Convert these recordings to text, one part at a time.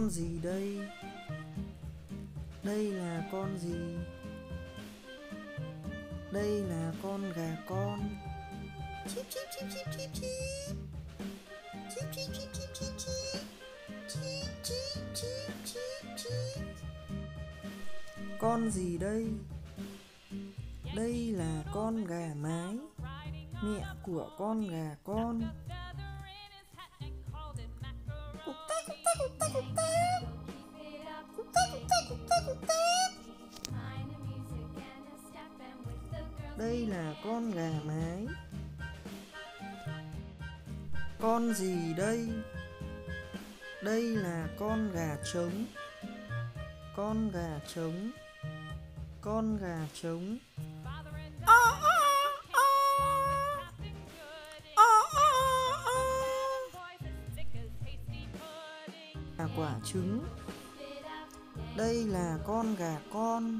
Con gì đây? Đây là con gì? Đây là con gà con. Chíp chíp chíp chíp chíp chíp. Chíp chíp chíp chíp chíp chíp. Chíp chíp chíp chíp chíp. Con gì đây? Đây là con gà mái, mẹ của con gà con. Cục tác, cục tác, cục tác, cục tác. Cục tác, cục tác, cục tác, cục tác. Đây là con gà mái. Con gì đây? Đây là con gà trống. Con gà trống. Con gà trống. Là quả trứng. Đây là con gà con.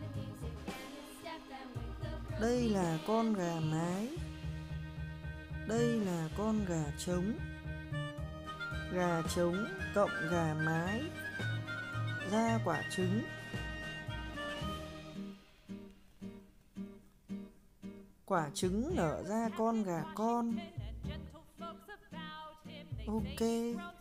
Đây là con gà mái. Đây là con gà trống. Gà trống cộng gà mái ra quả trứng. Quả trứng nở ra con gà con. Ok.